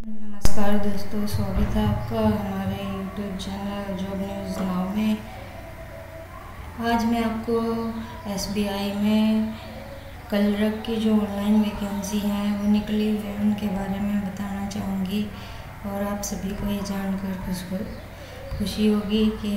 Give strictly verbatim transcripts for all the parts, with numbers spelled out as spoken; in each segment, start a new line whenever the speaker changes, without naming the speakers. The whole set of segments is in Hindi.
नमस्कार दोस्तों, स्वागत है आपका हमारे YouTube channel job news now में। आज मैं आपको एस बी आई में क्लर्क की जो ऑनलाइन वैकेंसी हैं वो निकली हुई है उनके बारे में बताना चाहूँगी और आप सभी को ये जानकर खुश खुशी होगी कि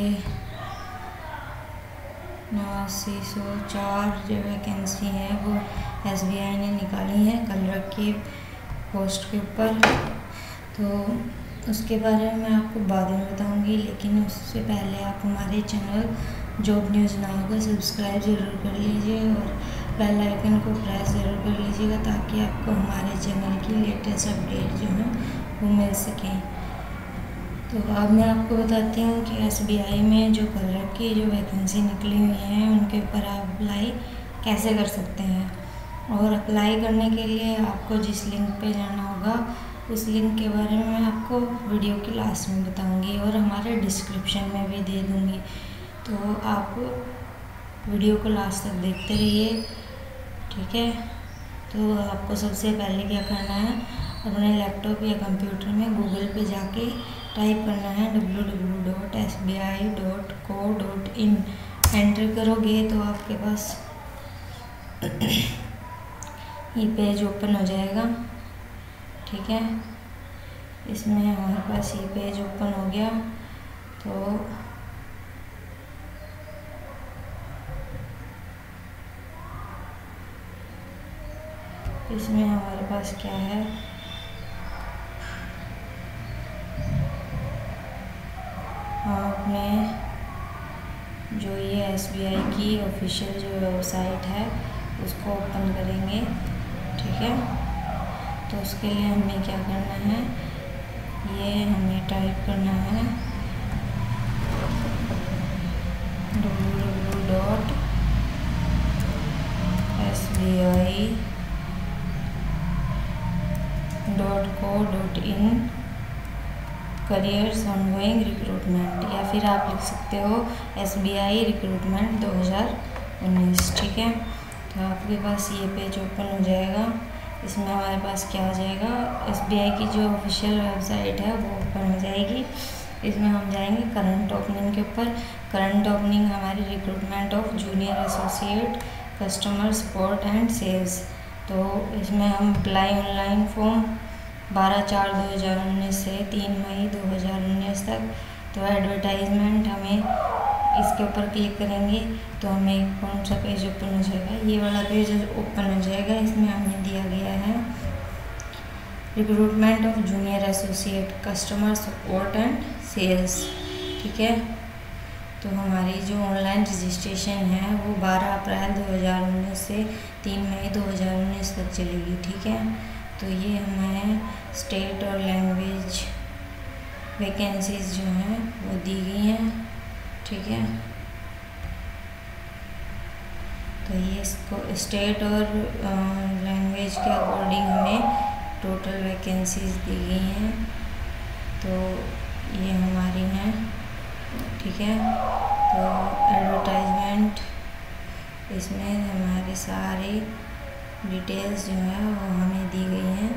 नवासी सौ चार जो वैकेंसी हैं वो एस बी आई ने निकाली हैं क्लर्क की पोस्ट के ऊपर। तो उसके बारे में मैं आपको बाद में बताऊंगी, लेकिन उससे पहले आप हमारे चैनल जॉब न्यूज़ नाउ को सब्सक्राइब ज़रूर कर लीजिए और बेल आइकन को प्रेस ज़रूर कर लीजिएगा ताकि आपको हमारे चैनल की लेटेस्ट अपडेट जो है वो मिल सकें। तो अब मैं आपको बताती हूँ कि एस बी आई में जो क्लर्क की जो वैकेंसी निकली हुई हैं उनके ऊपर आप अप्लाई कैसे कर सकते हैं। और अप्लाई करने के लिए आपको जिस लिंक पे जाना होगा उस लिंक के बारे में मैं आपको वीडियो की लास्ट में बताऊंगी और हमारे डिस्क्रिप्शन में भी दे दूंगी। तो आप वीडियो को लास्ट तक देखते रहिए, ठीक है। तो आपको सबसे पहले क्या करना है, अपने लैपटॉप या कंप्यूटर में गूगल पे जाके टाइप करना है W W W dot S B I dot co dot in. Enter करोगे तो आपके पास ये पेज ओपन हो जाएगा, ठीक है। इसमें हमारे पास ये पेज ओपन हो गया। तो इसमें हमारे पास क्या है, हम अपने जो ये एस बी आई की ऑफिशियल जो वेबसाइट है उसको ओपन करेंगे, ठीक है। तो उसके लिए हमें क्या करना है, ये हमें टाइप करना है W W W dot S B I dot co dot in careers ongoing recruitment, या फिर आप लिख सकते हो एस बी आई रिक्रूटमेंट दो हज़ार उन्नीस, ठीक है। तो आपके पास ये पेज ओपन हो जाएगा। इसमें हमारे पास क्या आ जाएगा, एस बी आई की जो ऑफिशियल वेबसाइट है वो ओपन हो जाएगी। इसमें हम जाएंगे करंट ओपनिंग के ऊपर। करंट ओपनिंग हमारी recruitment of junior associate customer support and sales. तो इसमें हम अप्लाई ऑनलाइन फॉर्म बारह चार दो हज़ार उन्नीस से तीन मई दो हज़ार उन्नीस तक। तो एडवर्टाइजमेंट हमें इसके ऊपर क्लिक करेंगे तो हमें कौन सा पेज ओपन हो जाएगा, ये वाला पेज ओपन हो जाएगा। इसमें हमें दिया गया है recruitment of junior associate customer support and sales, ठीक है। तो हमारी जो ऑनलाइन रजिस्ट्रेशन है वो बारह अप्रैल दो हज़ार उन्नीस से तीन मई दो हज़ार उन्नीस तक चलेगी, ठीक है। तो ये हमें स्टेट और लैंग्वेज वैकेंसीज जो हैं वो दी गई हैं, ठीक है। तो ये इसको स्टेट और लैंग्वेज के अकॉर्डिंग हमें टोटल वैकेंसीज दी गई हैं। तो ये हमारी हैं, ठीक है। तो एडवर्टाइजमेंट, इसमें हमारे सारे डिटेल्स जो है वो हमें दी गई हैं।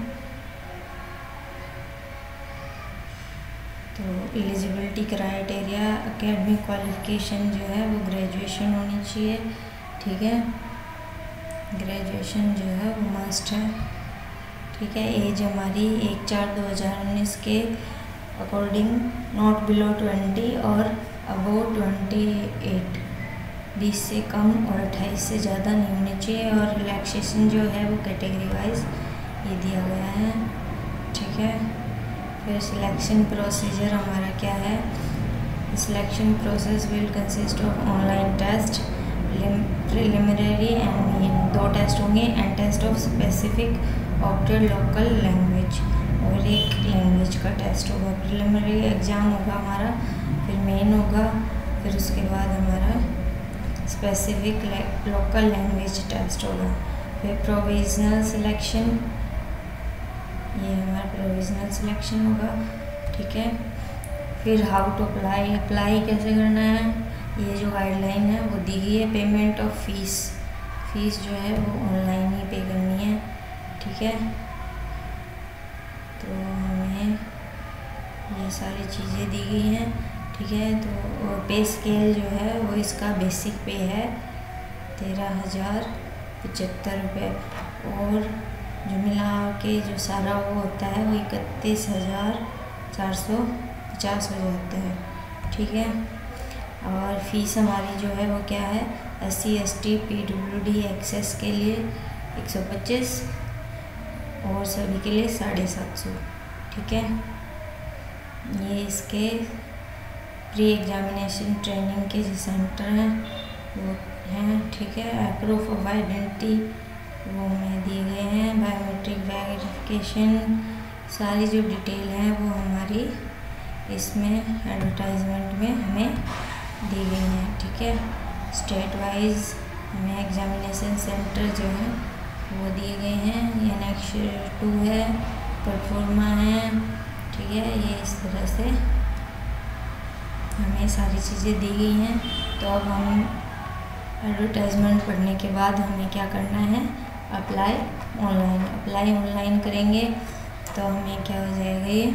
तो एलिजिबिलिटी क्राइटेरिया, एकेडमिक क्वालिफिकेशन जो है वो ग्रेजुएशन होनी चाहिए, ठीक है। ग्रेजुएशन जो है वो मस्ट है, ठीक है। एज हमारी एक चार दो हज़ार उन्नीस के अकॉर्डिंग नॉट बिलो ट्वेंटी और अबोव ट्वेंटी एट, बीस से कम और अट्ठाईस से ज़्यादा नहीं होनी चाहिए। और रिलैक्सेशन जो है वो कैटेगरी वाइज ये दिया गया है, ठीक है। फिर सिलेक्शन प्रोसीजर हमारा क्या है, selection process will consist of online test, preliminary and main, दो टेस्ट होंगे, and test of specific opted local language, और एक लैंग्वेज का टेस्ट होगा। प्रिलिमिनरी एग्ज़ाम होगा हमारा, फिर मेन होगा, फिर उसके बाद हमारा स्पेसिफिक लोकल लैंग्वेज टेस्ट होगा। फिर प्रोविजनल सिलेक्शन, ये हमारा प्रोविजनल सिलेक्शन होगा, ठीक है। फिर हाउ टू अप्लाई, अप्लाई कैसे करना है, ये जो गाइडलाइन है वो दी गई है। पेमेंट ऑफ फीस, फीस जो है वो ऑनलाइन ही पे करनी है, ठीक है। तो हमें ये सारी चीज़ें दी गई हैं, ठीक है। तो पे स्केल जो है वो इसका बेसिक पे है तेरह हज़ार पचहत्तर रुपये, और जो मिला के जो सारा वो होता है वो इकतीस हज़ार चार सौ पचास हो जाता है, ठीक है। और फीस हमारी जो है वो क्या है, S C S T P W D access के लिए एक सौ पच्चीस और सभी के लिए साढ़े सात सौ, ठीक है। ये इसके प्री एग्जामिनेशन ट्रेनिंग के जो सेंटर हैं वो हैं, ठीक है। प्रूफ ऑफ आइडेंटिटी वो हमें दिए गए हैं, बायोमेट्रिक वेरिफिकेशन, सारी जो डिटेल है वो हमारी इसमें एडवर्टाइजमेंट में हमें दी गई हैं, ठीक है। स्टेट वाइज हमें एग्जामिनेशन सेंटर जो है वो दिए गए हैं, ये नेक्स्ट टू है, परफॉर्मा है, ठीक है। ये इस तरह से हमें सारी चीज़ें दी गई हैं। तो अब हम एडवर्टाइजमेंट पढ़ने के बाद हमें क्या करना है, अप्लाई ऑनलाइन। अप्लाई ऑनलाइन करेंगे तो हमें क्या हो जाएगा, ये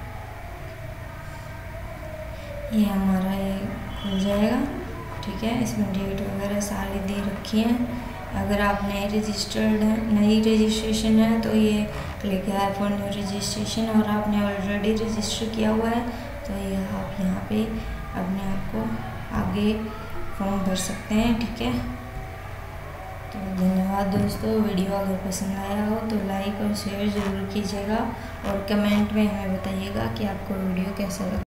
ये हमारा ये खुल जाएगा, ठीक है। इसमें डेट वगैरह सारी दे रखी हैं। अगर आप नए रजिस्टर्ड हैं, नई रजिस्ट्रेशन है तो ये क्लिक है फॉर न्यू रजिस्ट्रेशन, और आपने ऑलरेडी रजिस्टर किया हुआ है तो ये आप यहाँ पे अपने आप को आगे फॉर्म भर सकते हैं, ठीक है। तो धन्यवाद दोस्तों। वीडियो अगर पसंद आया हो तो लाइक और शेयर ज़रूर कीजिएगा, और कमेंट में हमें बताइएगा कि आपको वीडियो कैसा लगा।